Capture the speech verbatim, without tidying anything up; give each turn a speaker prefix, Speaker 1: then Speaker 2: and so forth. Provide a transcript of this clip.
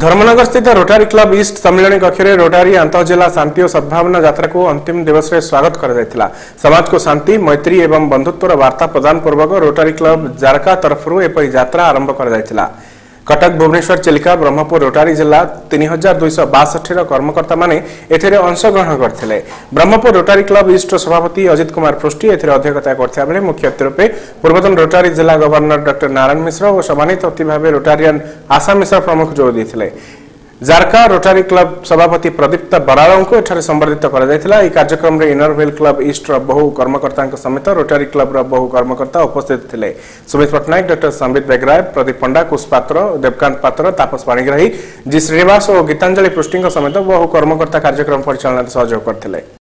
Speaker 1: धर्मनगर स्थित रोटारी club east सम्मिलन कक्ष में रोटारी अंतर्जिला शांति और सद्भावना यात्रा को अंतिम दिवस में स्वागत कर समाज को शांति मैत्री एवं बंधुत्वर वार्ता प्रदान पूर्वक रोटारी क्लब जारका तरफ एपरी यात्रा आरंभ कर कटक भुवनेश्वर चिलिका ब्रह्मपुर रोटारी जिला तीन हजार दुईश बासठी कर्मकर्ता माने एथिरे अंशग्रहण करथिले। ब्रह्मपुर रोटारी क्लब ईस्ट सभापति अजित कुमार पृष्टि एथिरे अध्यक्षता करथिया बेले मुख्य अतिथि रूपे पूर्वतन रोटारी जिला गवर्नर डॉक्टर नारायण मिश्र और सम्मानित अतिथि भाव रोटारियन आशा मिश्र प्रमुख जोग देथिले। जारका रोटारी क्लब सभापति प्रदीप्त बराड़ को एठारे संबर्धित कर कार्यक्रम में इनरव्हील क्लब ईस्ट बहु कर्मकर्ता समेत रोटारी क्लब बहु कर्मकर्ता उपस्थित थे। सुमित पट्टनायक, डॉक्टर संबित बेगराय, प्रदीप पंडा, कुश पात्र, देवकांत पात्र, तापस पाणिग्राही, जी श्रीनिवास और गीतांजलि पृष्टि समेत बहु कर्मकर्ता कार्यक्रम परिचालन सहयोग करते।